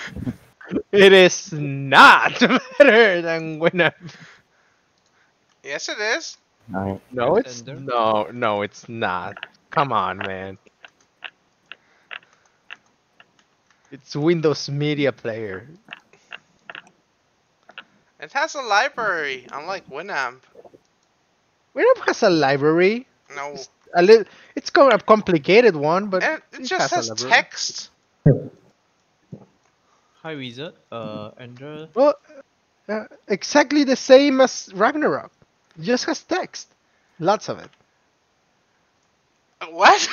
It is not better than Winamp. Yes, it is. Okay. No, it's Ender? no, it's not. Come on, man. It's Windows Media Player. It has a library, unlike Winamp. Winamp has a library. No. It's a little. It's a complicated one, but And it it just has a has library. text. Hi Wizard, Ender. Well, exactly the same as Ragnarok. Just has text. Lots of it. What?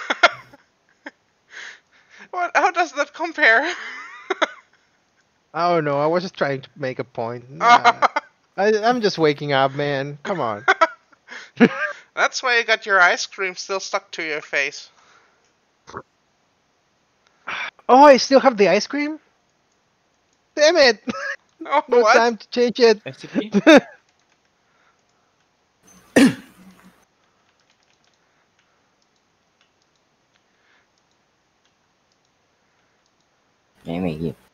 What? How does that compare? I don't know. I was just trying to make a point. Nah, I'm just waking up, man. Come on. That's why you got your ice cream still stuck to your face. Oh, I still have the ice cream? Damn it! Oh, No what? time to change it. FTP? Okay, may you.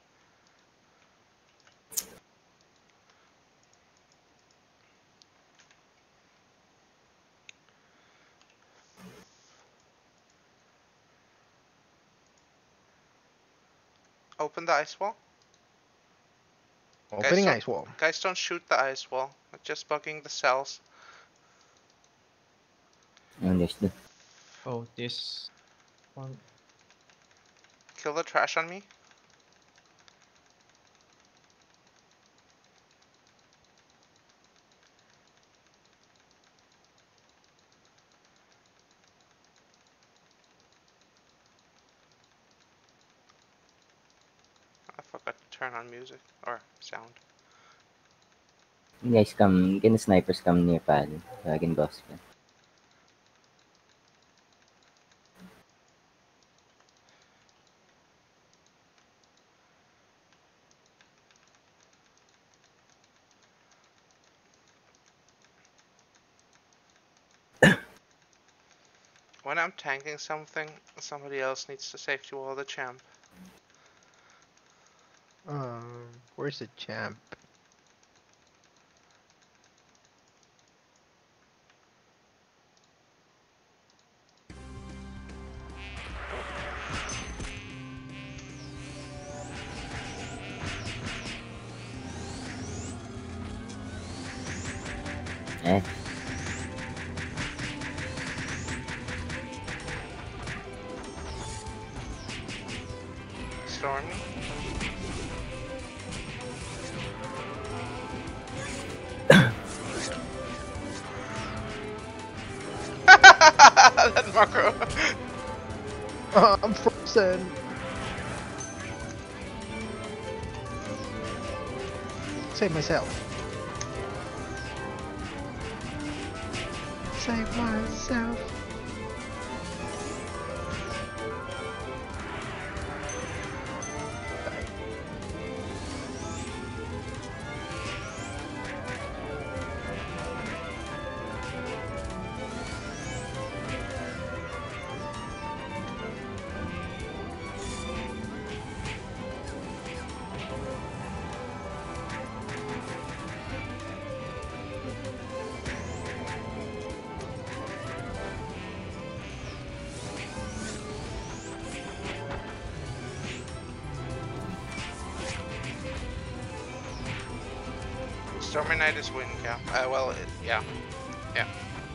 Open the ice wall. Opening ice wall. Guys, don't shoot the ice wall. It's just bugging the cells. Understood. Oh, this one. Kill the trash on me. I forgot to turn on music or sound. You guys come, can the snipers come near pad so I can boss them? When I'm tanking something, somebody else needs to safety wall the champ. Where's the champ? Eh, Stormy. That macro. I'm frozen. Save myself. Save myself. Stormy Knight is win, yeah. Yeah. Yeah.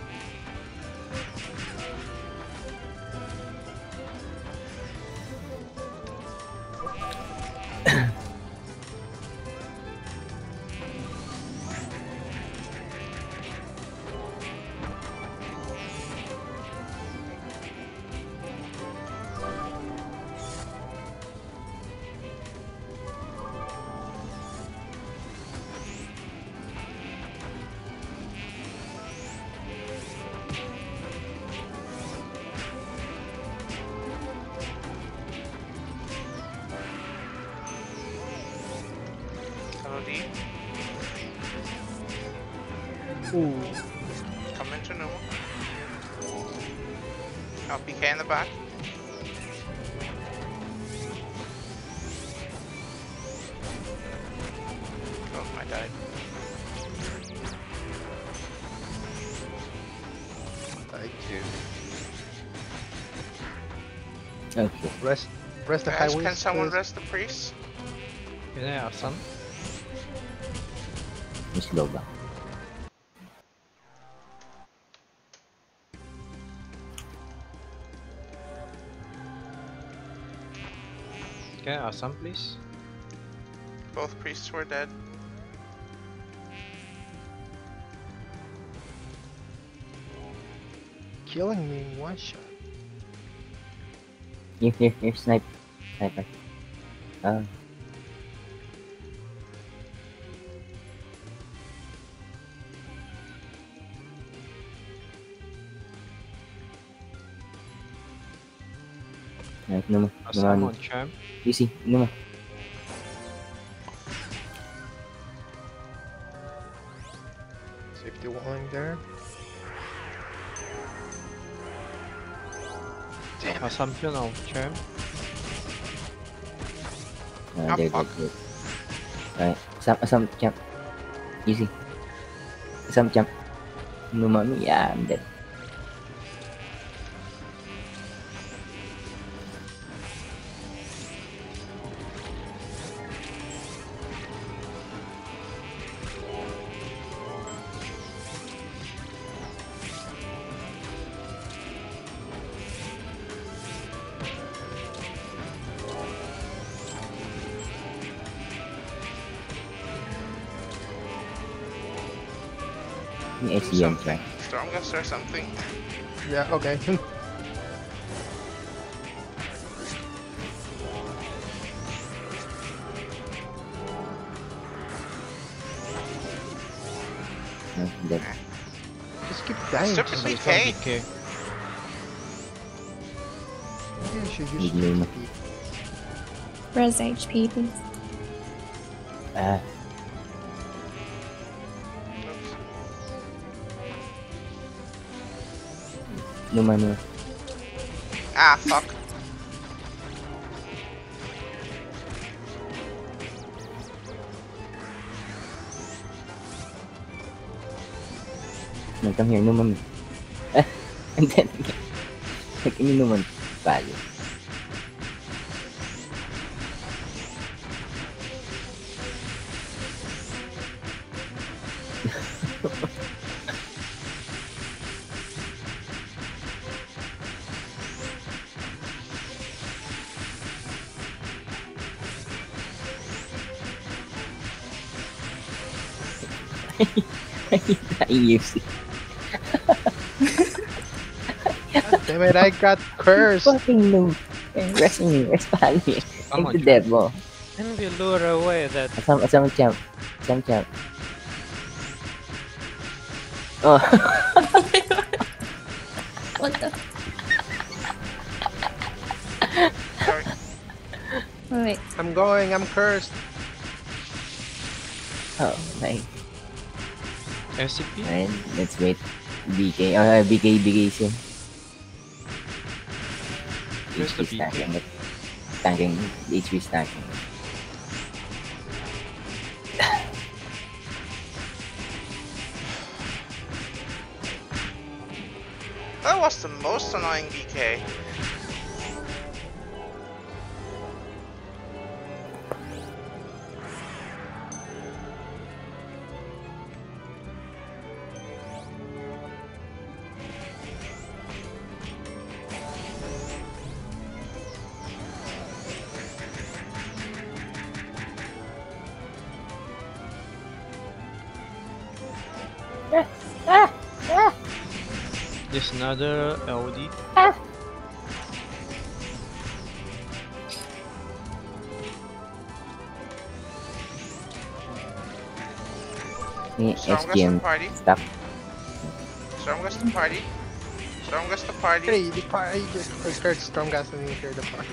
Hello D. Ooh. Come into normal. Oh, PK in the back. died. I do. Okay. Rest the Guys, highways. can someone please. rest the priest? Can I have some? Mas low ba? Can I have some, please? Both priests were dead. Killing me in one shot. Here, sniper. Ah, no Have mo. some on champ. Easy, no mo. Safety walling there. Damn it. Assumption of champ. Ah, There. fuck. Alright, some jump. Easy. Some jump. No mommy, yeah, I'm dead. Do SCM something. siya. Stormgust or something. Yeah. Okay. No, dead. Just keep dying. Stupid Just me. Some BK. BK. maybe you should use Bigay mo. TP. Res HP, please. Ah, Oops. no man. Ah, fuck. No, come here, no man. Ah, I'm dead again. Like, no man. Value. Ayusin. Damn it! I got cursed. Fucking no. Rest me, rest pali. Come on, Into dead mo. And we lure away that. Asam champ. Asam champ. Oh. What the? Sorry. Wait. I'm going. I'm cursed. Oh, nice. SCP? Alright, let's wait. BK. BK siya. Where's the HP stacking. BK? Stacking. HP stacking. That was the most annoying BK. There's another LD. Stormgust the SGM. party. Stop. Stormgust the party. Stormgust the party. Hey, the party just heard Stormgast and you hear the party.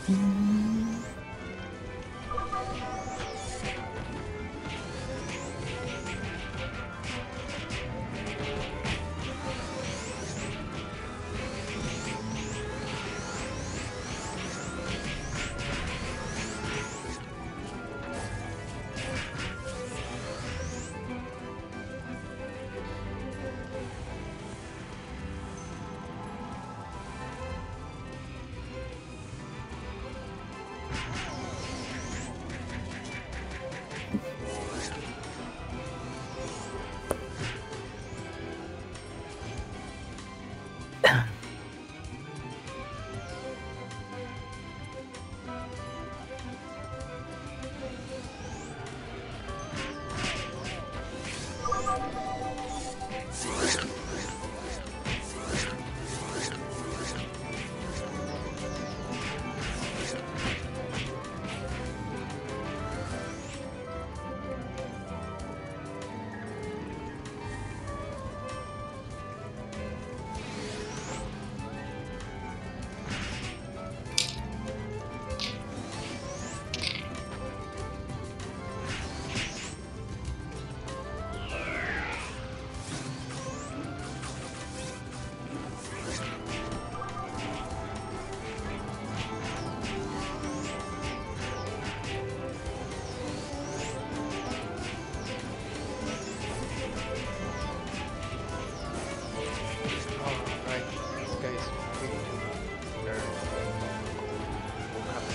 Alright, this guy's really nerd. Woke up.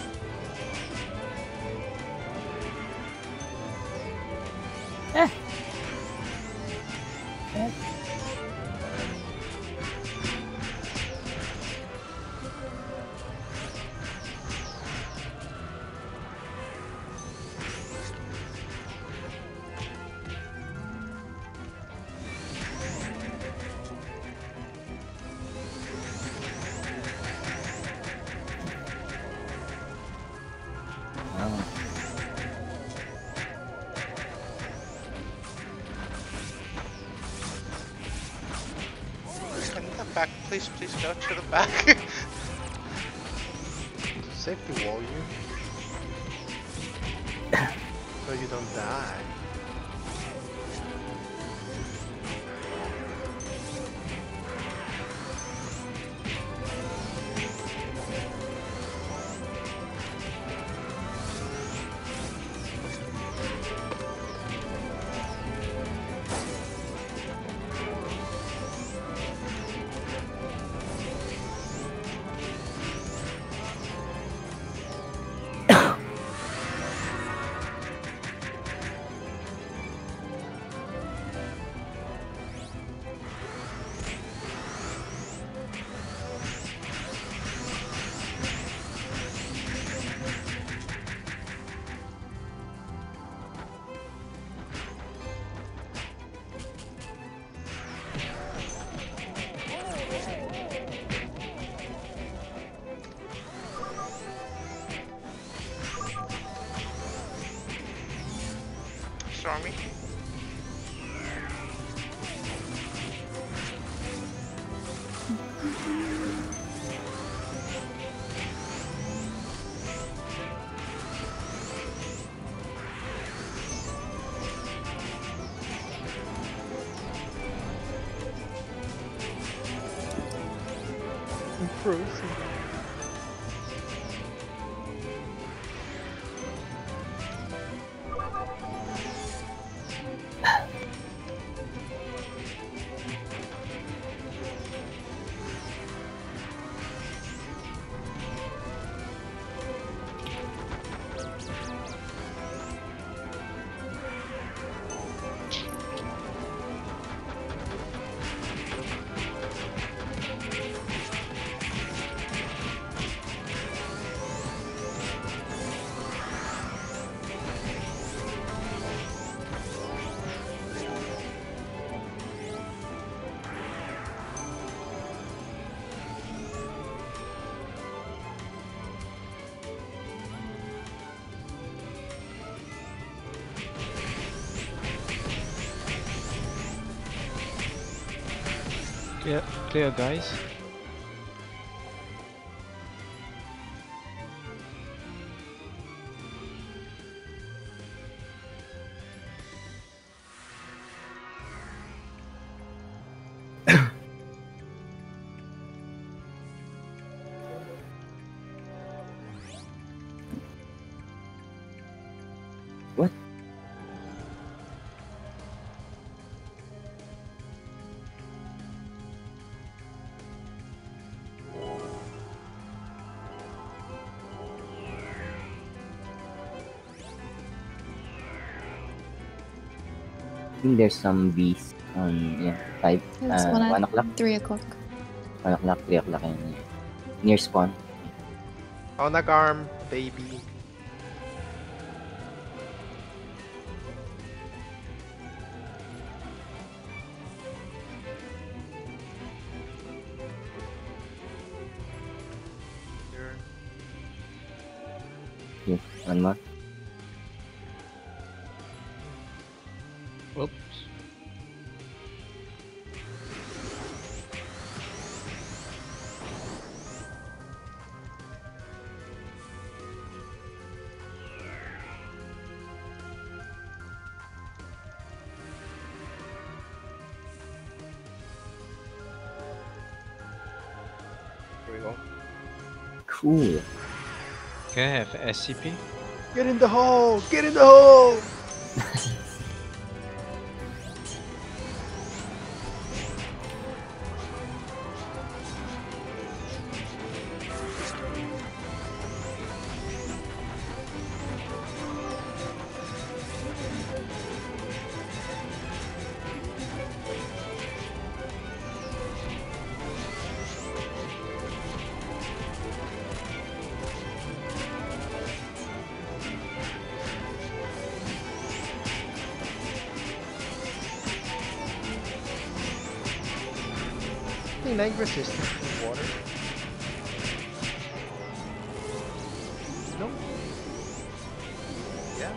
Oh. In the back, please go to the back. Safety wall you. So you don't die. Stormy. Improves. Clear, guys. think there's some bees on, yeah, 5, It's 1 1 at o'clock, 3 o'clock. 1 o'clock, 3 o'clock, and near spawn. On arm, baby. Here, 1 more. Oops. Here we go. Cool. Can I have SCP? Get in the hole! Get in the hole! Night resistance to water. No. Yeah.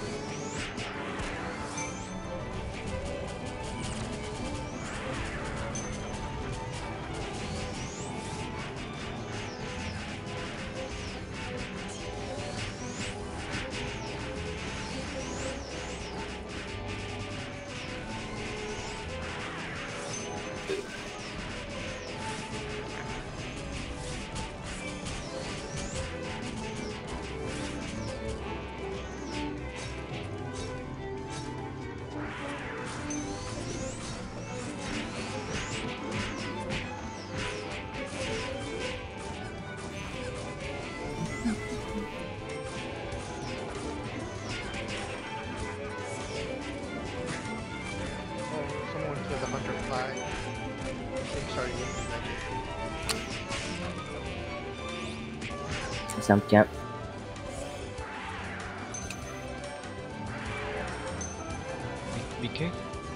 Someone killed the hunter fly. I'm sorry. Some camp. BK?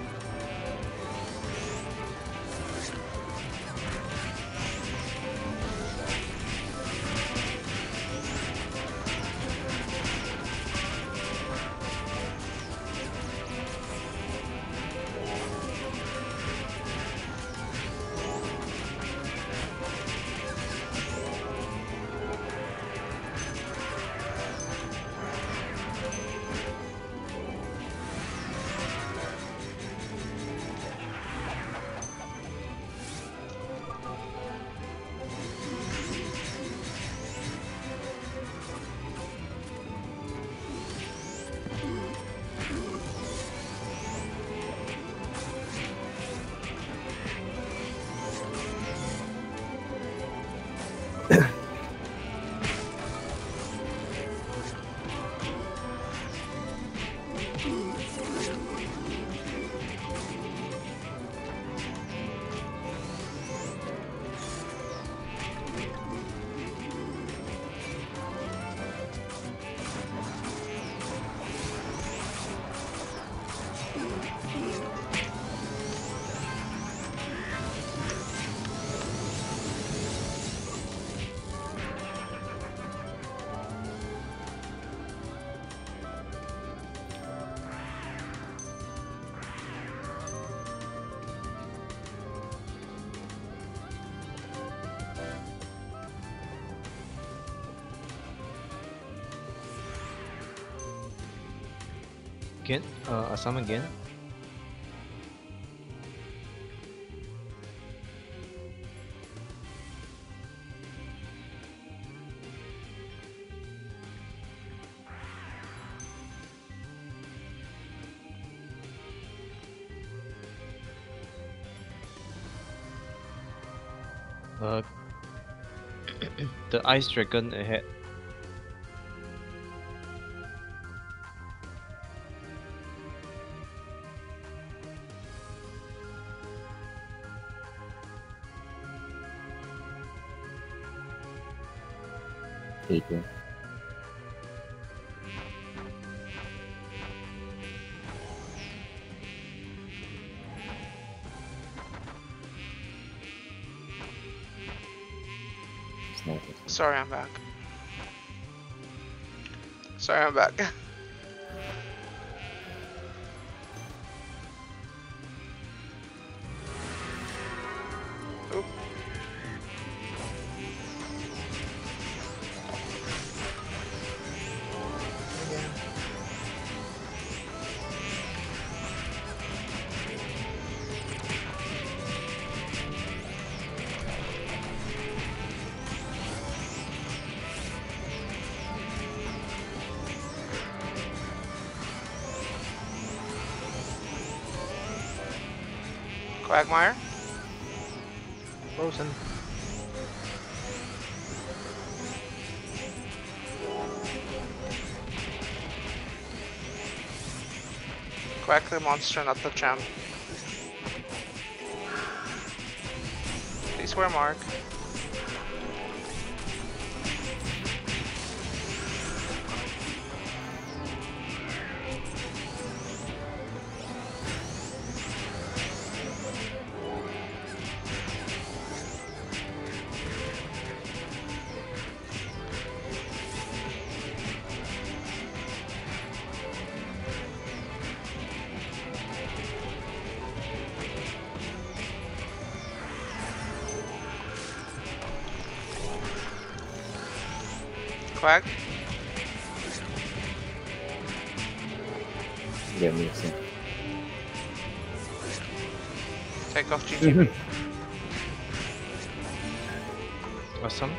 Again? Assam again? The ice dragon ahead. Paper. Sorry, I'm back. Sorry, I'm back. Oop. Quagmire? Frozen. Quack the monster, not the champ. Please wear mark. Quack. They're missing. Take off GGB. Awesome.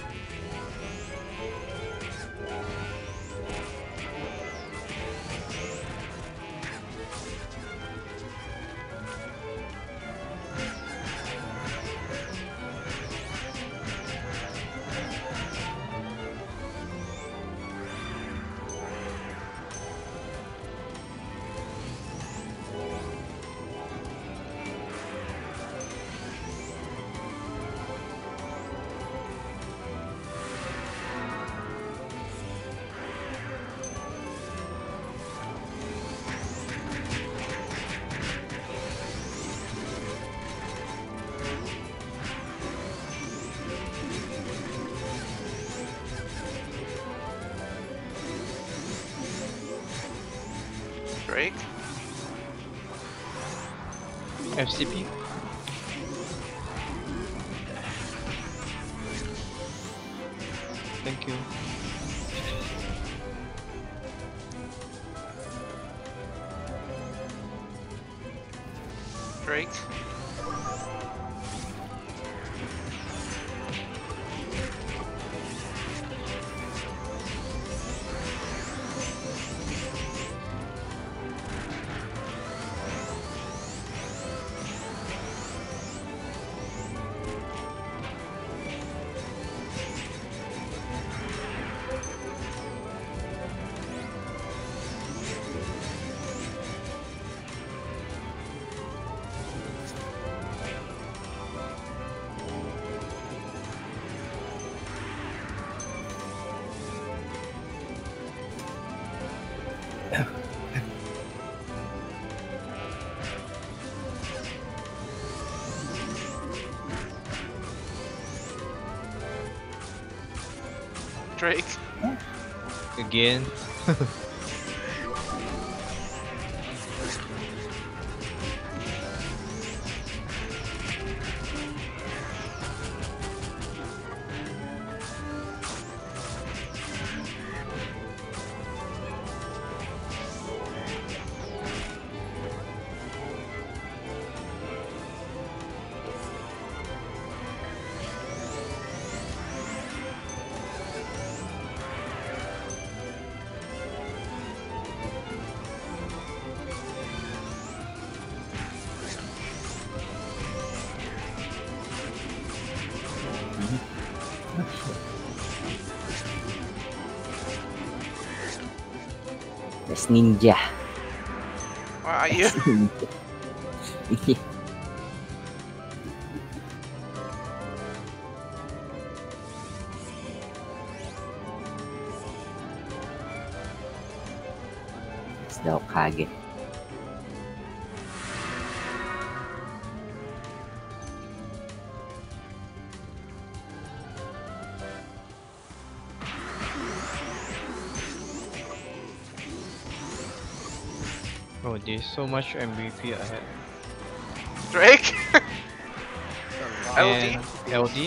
Drake. FCP. Thank you. Drake. Drake. Again. That's ninja. Where are you? the Hokage. Oh, there's so much MVP ahead. Drake. It's a lot. LD? And LD.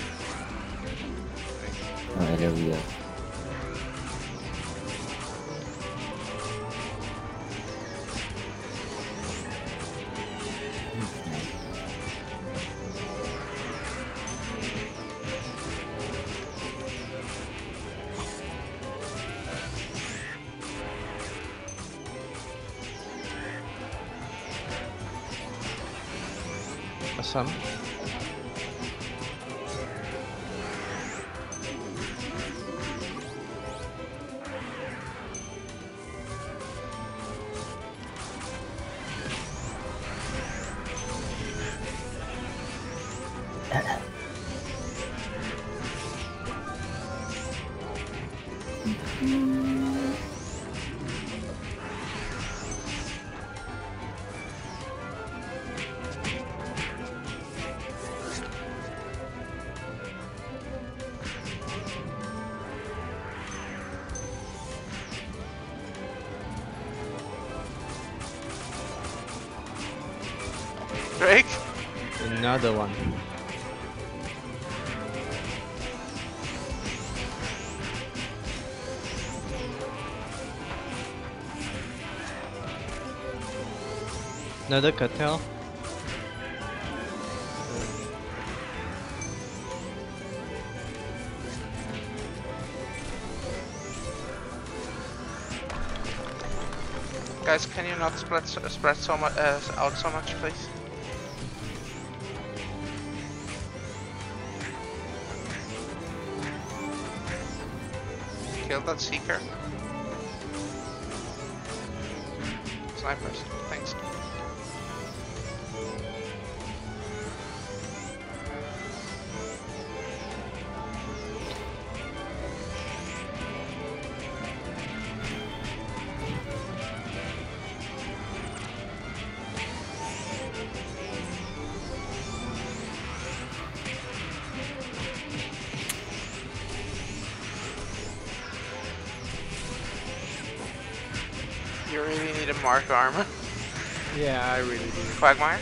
Oh, there we go. Awesome. Drake. Another one. Another cartel. Guys, can you not spread so much out so much, please? Kill that seeker. Snipers, thanks. You really need a mark armor. Yeah, I really do. Quagmire?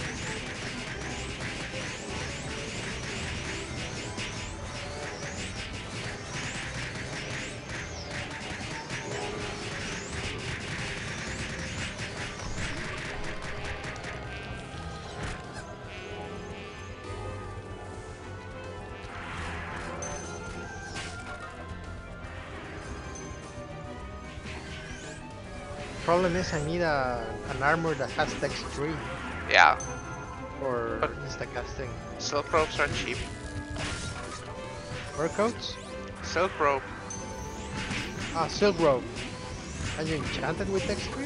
Problem is, I need an armor that has Dex 3 Yeah. for But- instacasting. Silk ropes are cheap. Fur coats? Silk rope. Ah, silk robe. Are you enchanted with Dex 3?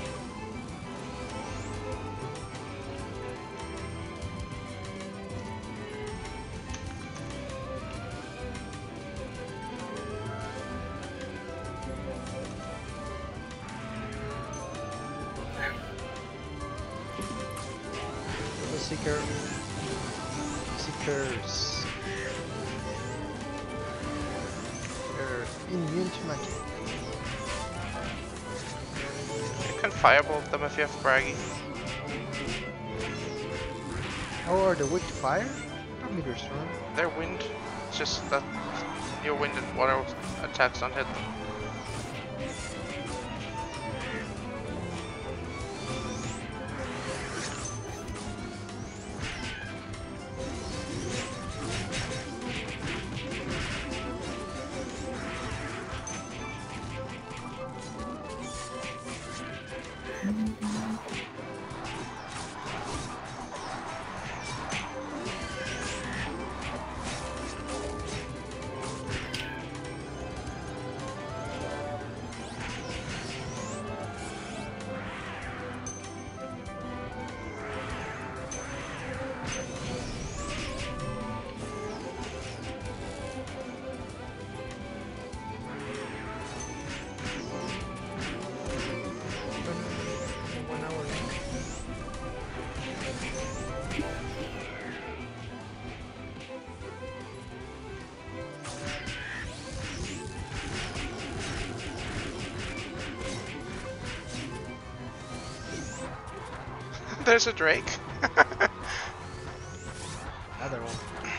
The Seekers. They're immune to magic. You can firebolt them if you have Braggy. Oh, are they weak to fire? Not meter storm. They're wind. It's just that your wind and water attacks don't hit them. there's a Drake. Other one.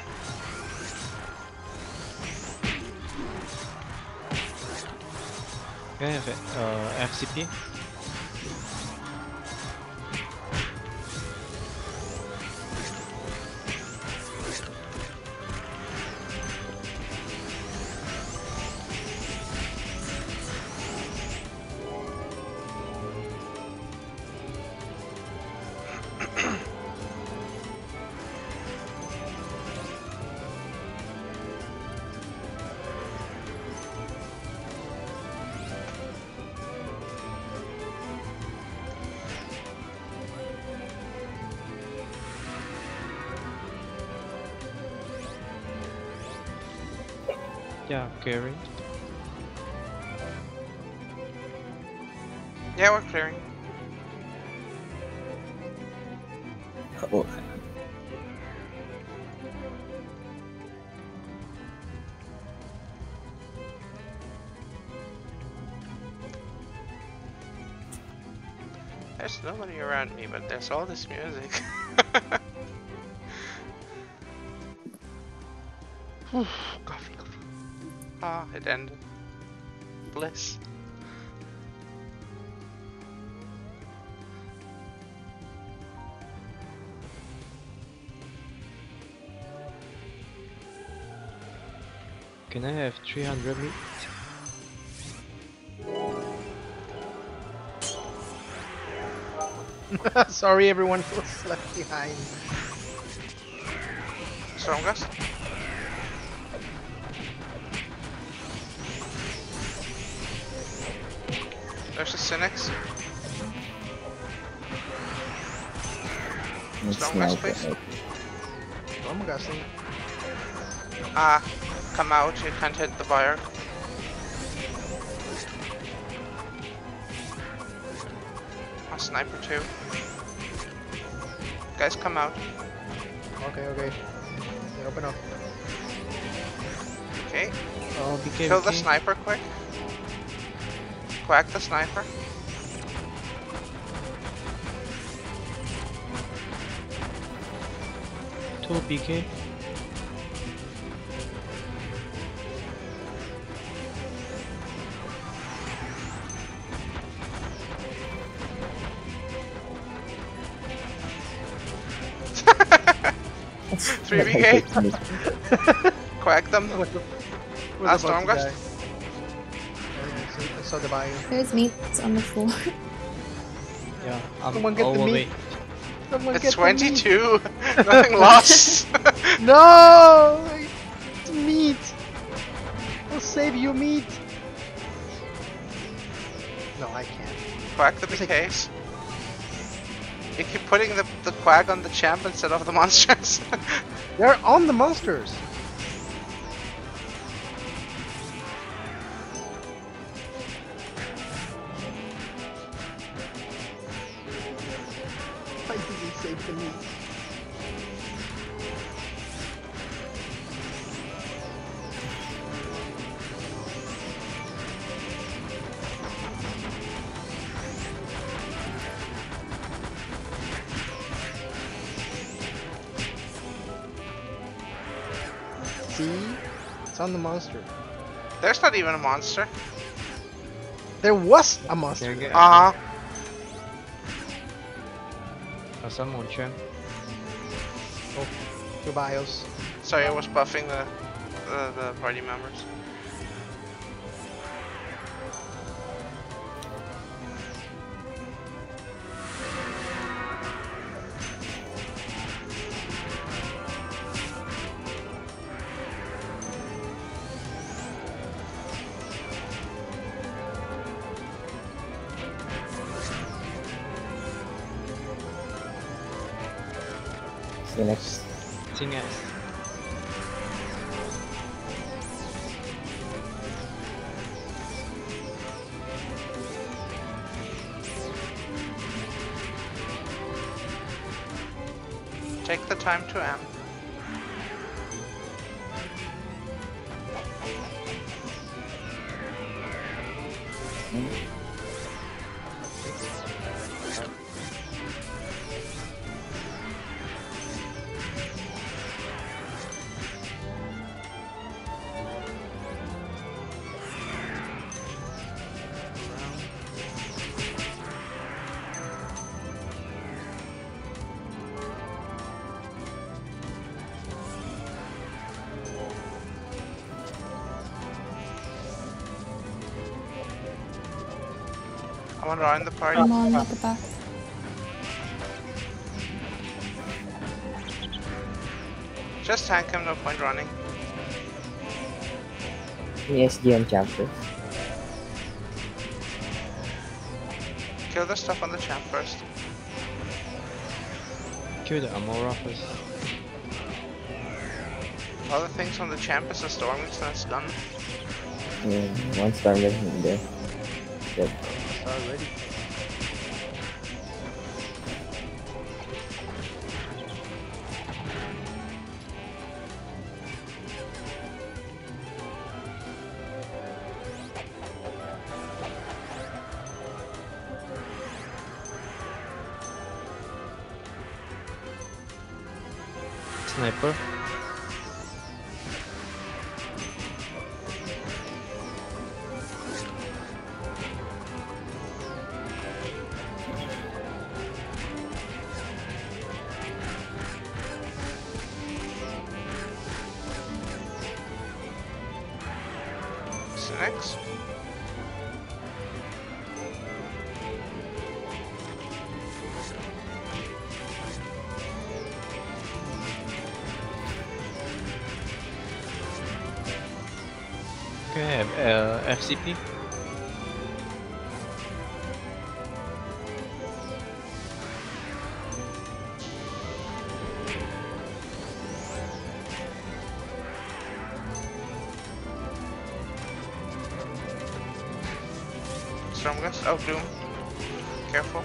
Can I have it? FCP? Yeah, carry. Yeah, we're clearing. Oh, There's nobody around me, but there's all this music. Coffee, coffee. Ah, it ended. Bliss. Can I have 300 meat? Sorry, everyone was left behind. Strongest? There's a Cynics. it's Strongest, sniper. please. I'm guessing. Ah, come out, you can't hit the buyer. A sniper too. Guys, come out. Okay, okay. Yeah, open up. Okay, Oh, BK, kill the BK. sniper quick. Quack the sniper. Two BK. Three BK. Quack them. Where's the Last boxy Stormgust? guy? I saw the bio. There's meat on the floor. Yeah, I'm Someone get the overweight. Someone It's get the meat. 22. Nothing lost. No! It's meat! I'll save you meat! No, I can't. Quack the BKs. You keep putting the quack on the champ instead of the monsters. They're on the monsters! Why did he save the meat? See? It's on the monster. There's not even a monster. There was a monster. There you go. Uh huh. Some on champ. Oh, two bios. Sorry, I was buffing the party members. See you next. Thing is, Take the time to amp. Someone around the party. I'm on at the back. Just tank him, no point running. Yes, GM chapters. Kill the stuff on the champ first. Kill the Amaranth first. All the things on the champ is a storm mix and it's done. Yeah, one star in there. Yep. Start ready. Sniper. Next. Okay, FCP. Strongest. Oh, Doom. Careful.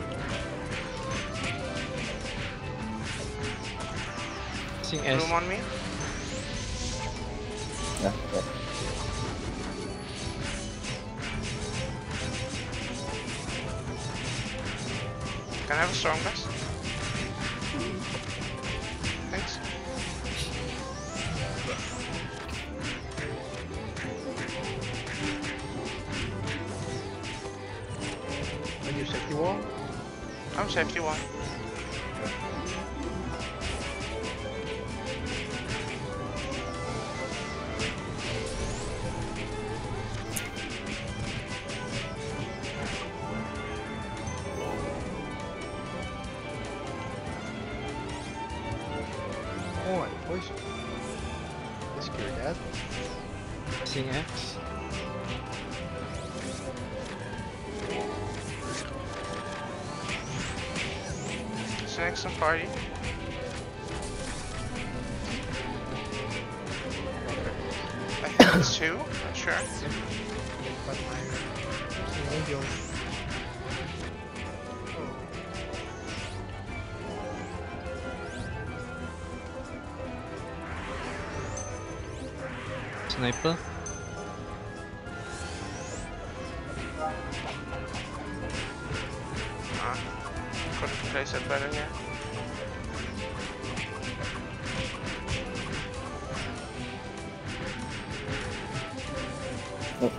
Sing S. Doom on me. Yeah, yeah. Can I have a strongest? Thanks. On your safety wall. I'm safety one. Oh my voice. Let's secure that. Sing X. Next on party. I think it's two, not sure. But my angel. Sniper. Couldn't place it better here. Oh.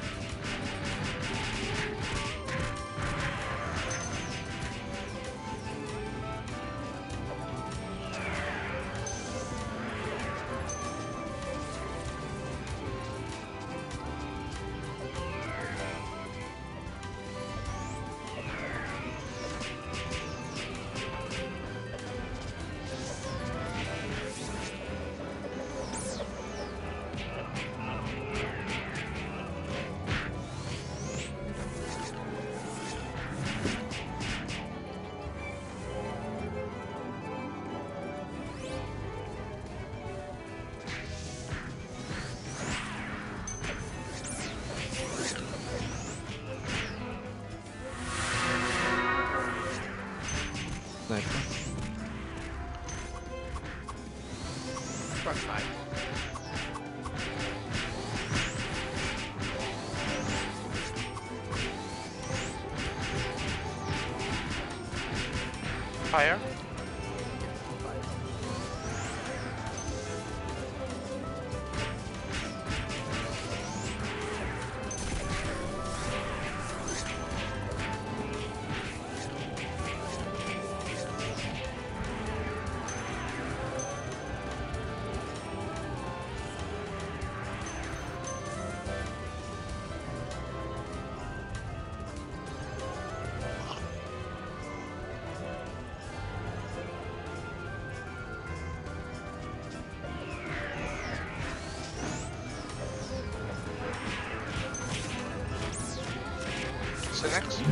Sniper. Front side. Fire. Cynics.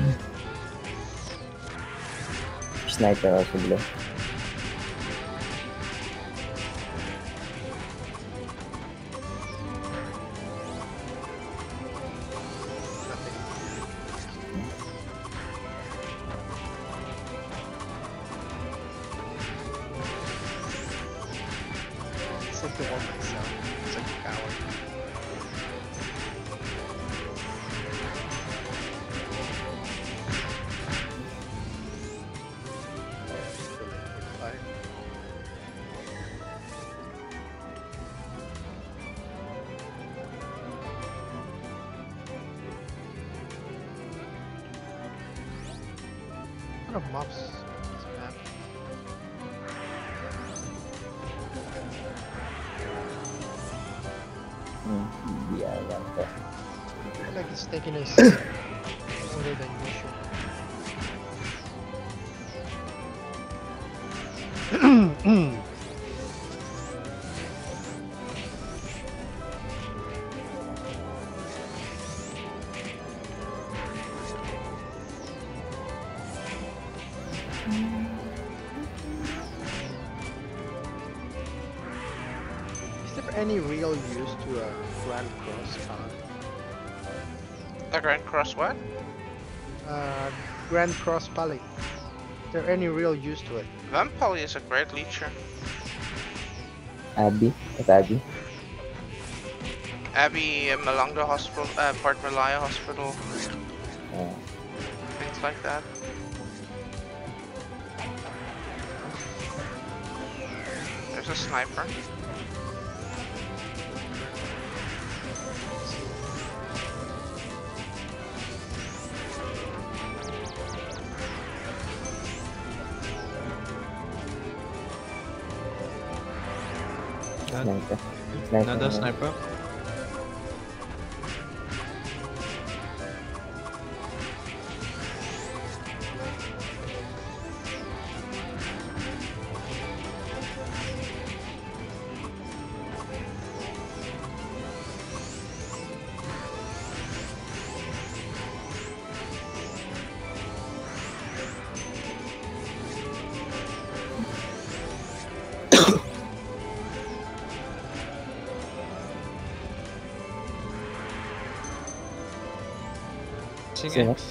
Sniper also below. Said to all myself. Such a coward. Still in 45. What are mobs? This map? Yeah, yeah. I feel like it's taking us longer than usual. Is there any real use to a Grand Cross car? A Grand Cross what? Grand Cross Pally. Is there any real use to it? Vampoli is a great leecher. Abby, if Abby. Abbey, Malanga Hospital, Port Malaya Hospital, Uh, things like that. There's a sniper. sniper. Sniper. Another sniper. Cynics.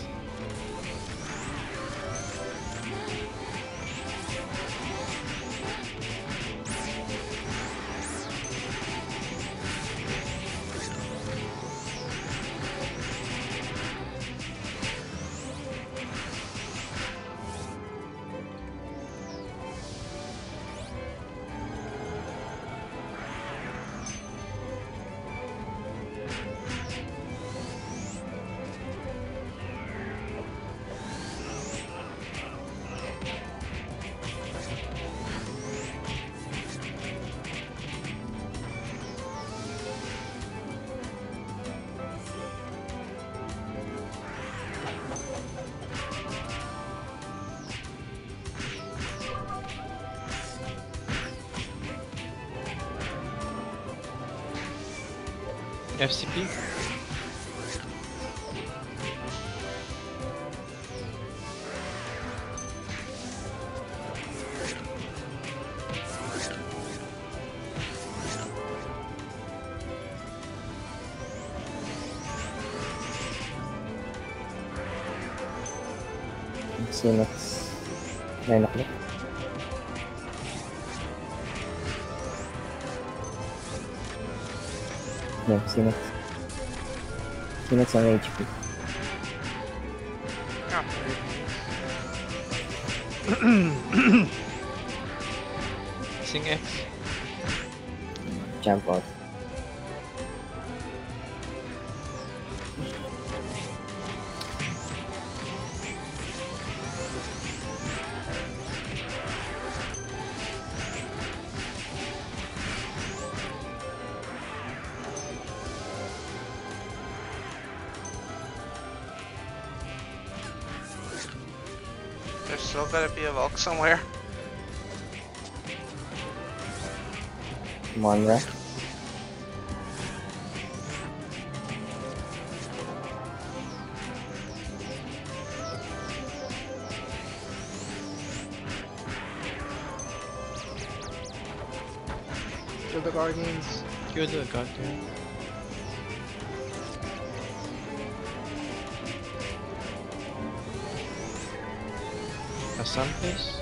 FCP. Cynics. 9 o'clock. No, Cynics. Cynics on HP. Sing X. Jump out. There's still gotta be a Volk somewhere. Monra. Kill the guardians. Kill the goddamn. Assam, please.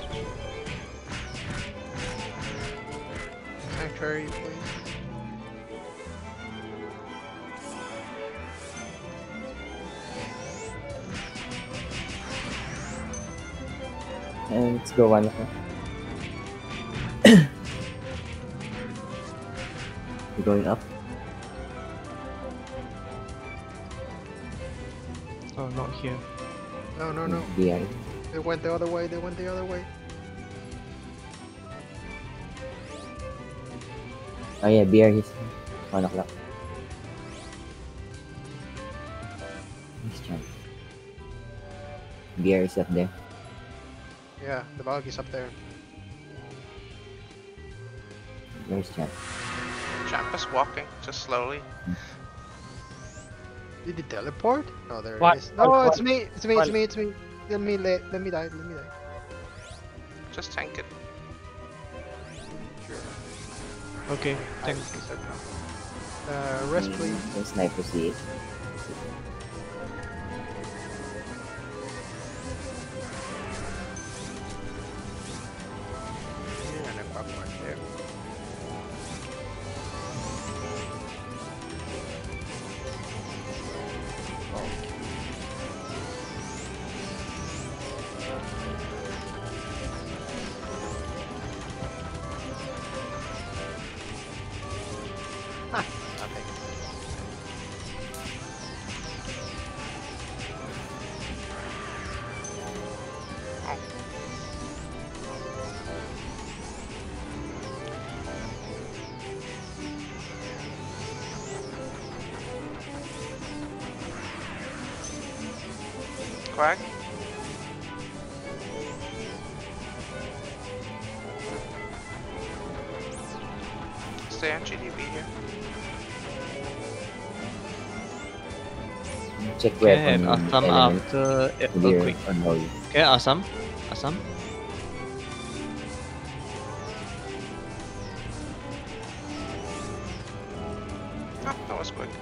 Sanctuary, please. And let's go one more. We're going up. Oh, not here. No, no, no. Behind. They went the other way. They went the other way. Oh yeah, beer is 1 o'clock. Nice jump. Beer is up there. Yeah, the buggy's up there. Where's Champ? Champ is walking, just slowly. Did he teleport? No, there What? it is. No, What? it's me. It's me. It's me. It's me. Let me die. Let me die. Just tank it. Sure. Okay, thanks. Rest, please. The sniper see it. Yeah, and I pop right there. Nothing. Oh. Quack. Stay on GDB here. Check Okay, weapon Assam element. after Beer earthquake. or no. Okay, Assam. Assam. Oh, that was quick.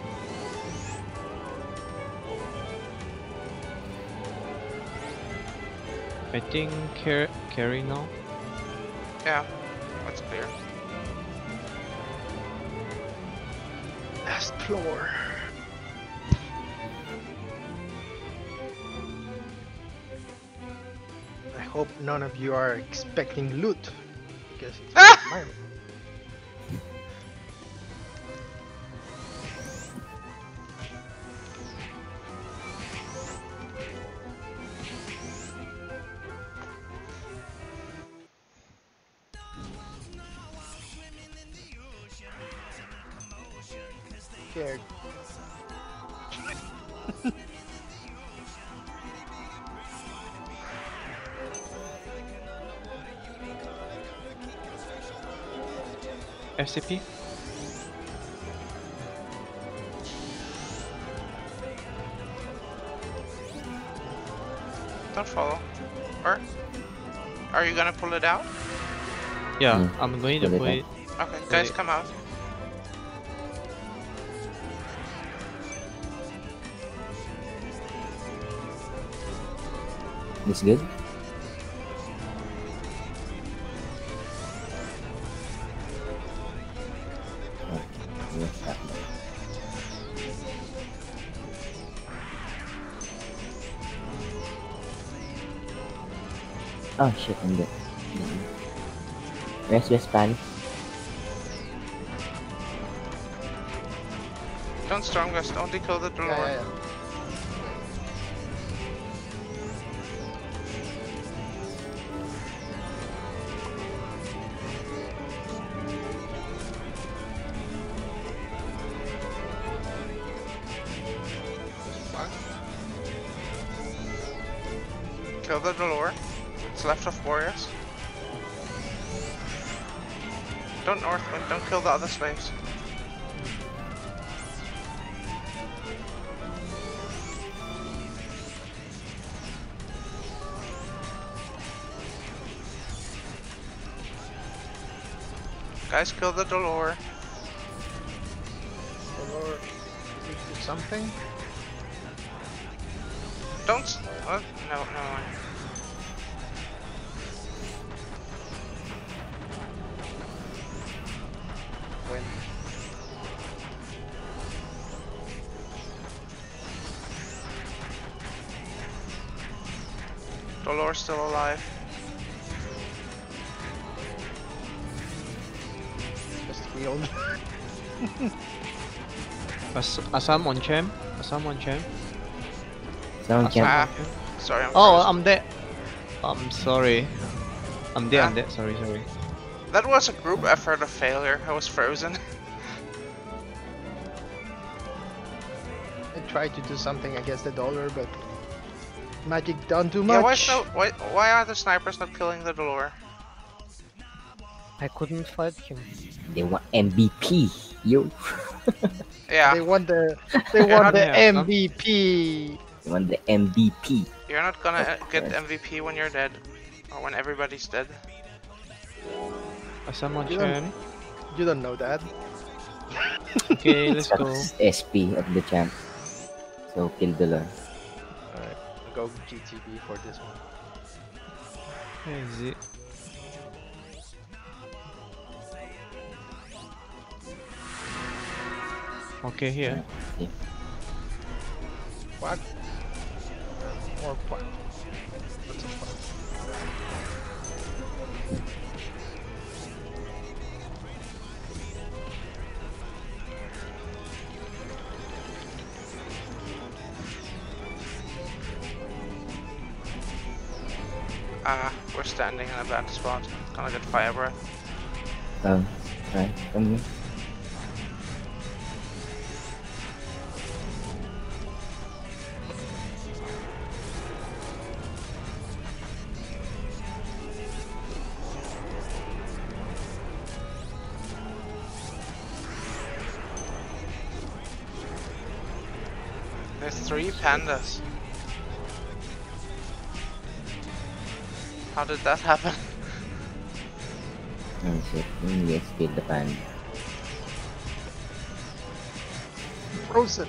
I think carry now. Yeah, that's clear. Last floor. I hope none of you are expecting loot because it's mine. Scared. FCP. Don't follow. Or are you gonna pull it out? Yeah, Mm. I'm going to Pull it put it. Okay, guys, it. come out. This good? Oh, what's happening? Oh shit, I'm good. Where's pan? Don't strongest, only kill the Dolor. Yeah. Kill the Dolor. It's left of Boreas. Don't Northwind, don't kill the other slaves. Guys, kill the Dolor. Do something. Don't. What? No, no mind. Win. Dolor's still alive. Just healed. Assam on champ. Assam on champ. Someone Assam can. Ah. on champ. Sorry, I'm Oh, frozen. I'm dead. I'm sorry. I'm dead. Ah. I'm dead. Sorry, sorry. That was a group effort of failure. I was frozen. I tried to do something against the dollar, but magic done too Yeah, much. why are the snipers not killing the Dolor? I couldn't fight him. They want MVP. Yo. Yeah, They want the not- the Yeah, some- MVP. They want the MVP. you're not gonna Of get course. MVP when you're dead. Or when everybody's dead. Assam on You don't- champ. You don't know that. Okay, let's go. That's SP of the champ. So kill the Lord. Alright, go GTB for this one. Where is it? Okay, here. Okay. Quack. Or quack. What's a quack? Ah, we're standing in a bad spot. Gonna get fire breath. Right. Come here. There's 3 pandas. How did that happen? Oh shit. Yes, kill the panda. Frozen.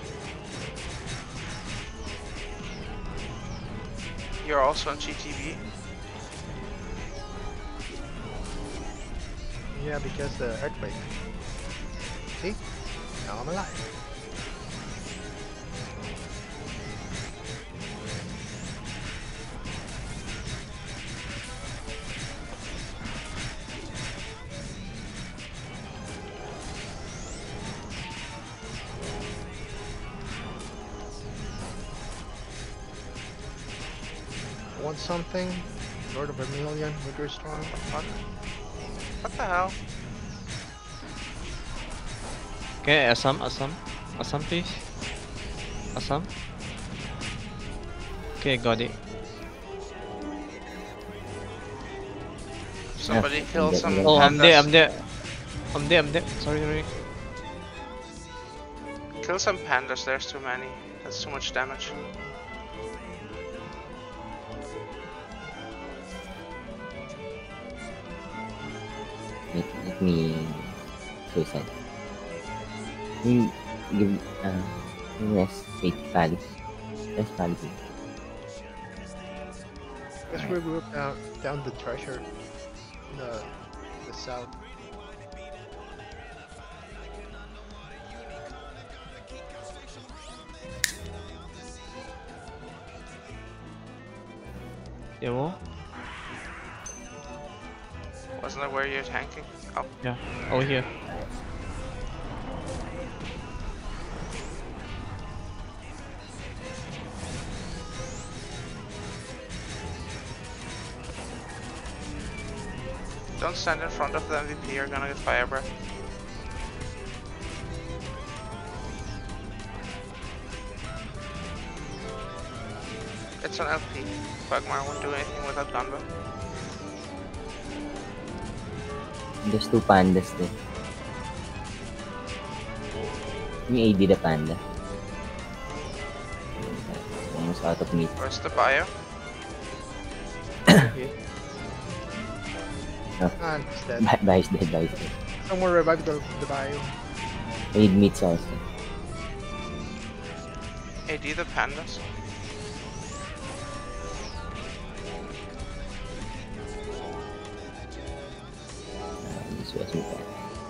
You're also on GTV. Yeah, because the earthquake. See? Now I'm alive. Want something? Lord of Vermilion, Vigor Storm. What the hell? Okay, Assam, please. Assam. Okay, got it. Somebody Yeah, kill I'm some dead. Oh, I'm pandas. dead. I'm dead. Sorry. Kill some pandas, there's too many. That's too much damage. Let me suicide. You give rest. Wait, Pally. Rest Pally. Let's regroup down the treasure. The south. Demo? Wasn't that where you're tanking? Oh, Yeah. Over here. don't stand in front of the MVP, you're gonna get fire breath. It's an LP. Quagmire won't do anything without Gunbo. There's 2 pandas there. You AD the panda. Almost out of meat. Where's the bio? Ah, it's dead. Bye is dead. Someone revive the bio. I need meats also. AD the pandas. This was me back.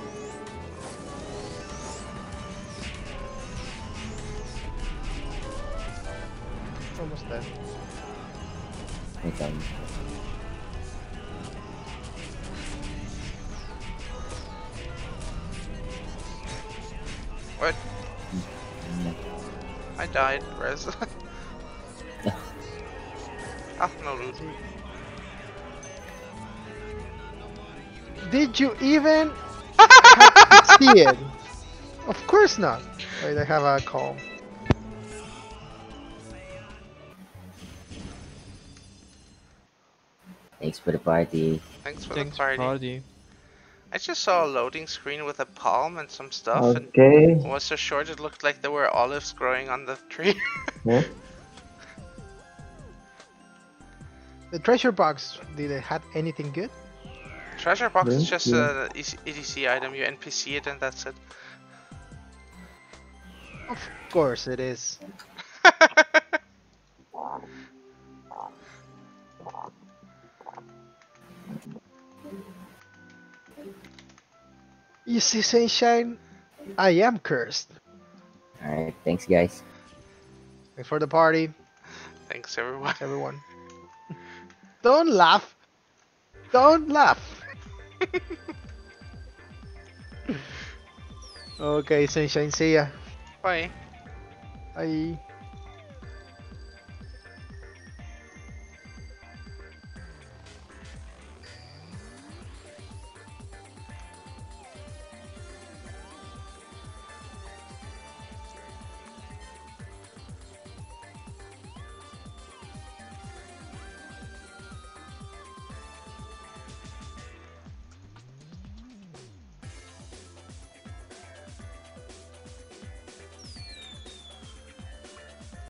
Almost dead. Wait on. What? I died, Rez. Ah, no loot. Did you even have to see it? Of course not. Wait, I have a call. Thanks for the party. Thanks for Thanks, the party. party. I just saw a loading screen with a palm and some stuff, and Okay. it was so short it looked like there were olives growing on the tree. Huh? The treasure box, did it have anything good? Treasure box is Yeah, just yeah. a EDC item, you NPC it and that's it. Of course it is. You see, Sunshine? I am cursed. Alright, thanks guys. Thanks for the party, Thanks everyone. everyone. Don't laugh. Don't laugh. Okay, Sunshine, see ya. Bye. Bye.